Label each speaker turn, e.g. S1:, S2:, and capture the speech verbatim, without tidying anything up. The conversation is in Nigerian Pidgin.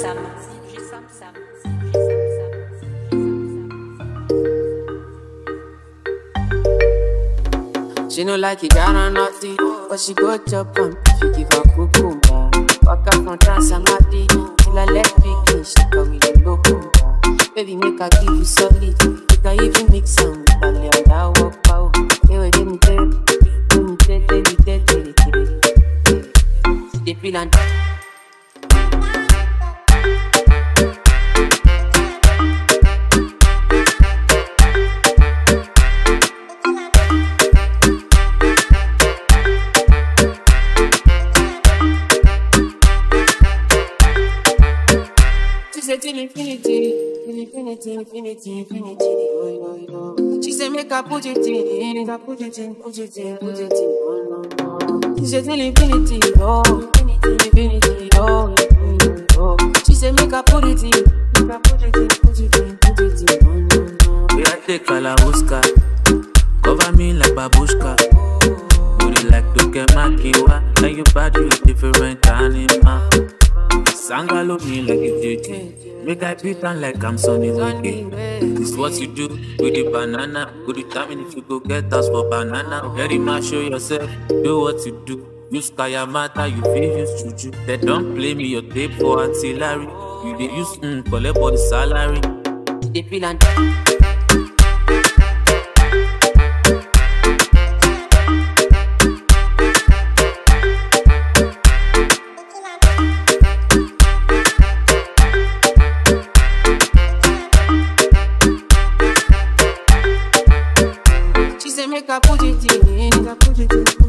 S1: Samsam. Samsam.
S2: She no like it, got on naughty, but she go chop on. She give her cucumber. Walk up from Transamati, till I let begin. She call me the locumba. Baby, make her give you solid. Make her even mix some. Bally and I walk out. Hey, wait, let me tell you. Let me tell you, tell you, tell you. She dey feel and till infinity, infinity, infinity, infinity, oh, oh, oh. She say make her put it in, make her put it in, put it in, put it in, oh, no, no. She say till infinity, oh, infinity, infinity, oh, infinity, oh. She say make her put it in, make her put it in, put it in, put it in, oh, no, no.
S3: We are take Kalabuska, cover me like babushka. Booty like Duke Makiwa, and you body with different animal. Sangalo me like you did. Make I beat on like I'm Sonny Monkey. This what you do with the banana. Go determine if you go get us for banana. Very much show yourself, do what you do. Use Kayamata, you feel use juju. They don't play me your tape for artillery. You they use mm, collect for the salary.
S2: They feel and make her put it in, make her put it in.